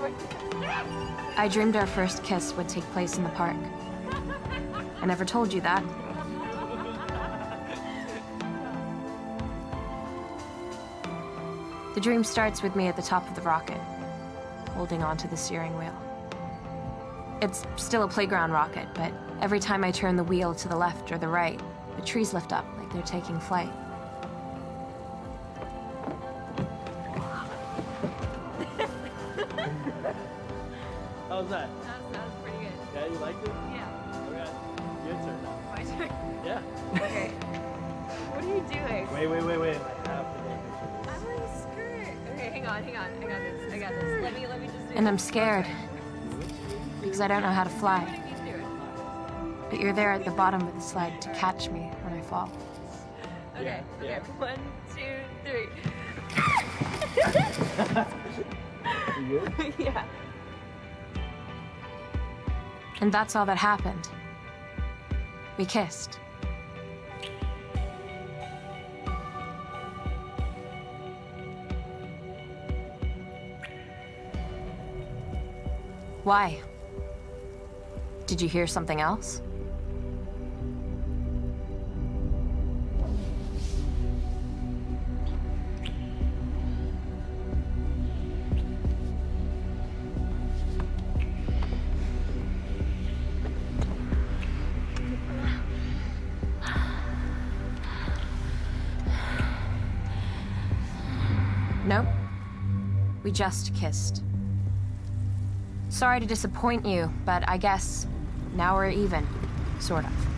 I dreamed our first kiss would take place in the park. I never told you that. The dream starts with me at the top of the rocket, holding onto the steering wheel. It's still a playground rocket, but every time I turn the wheel to the left or the right, the trees lift up like they're taking flight. How's that? That was pretty good. Yeah, you liked it? Yeah. Okay. Your turn now. My turn? Yeah. Okay. What are you doing? Wait. I have to make sure. I'm wearing a skirt. Okay, hang on. I got this. Let me just do And I'm scared, because I don't know how to fly. But you're there at the bottom of the slide to catch me when I fall. Okay, Yeah. 1, 2, 3. You good? Yeah. And that's all that happened. We kissed. Why? Did you hear something else? Nope. We just kissed. Sorry to disappoint you, but I guess now we're even, sort of.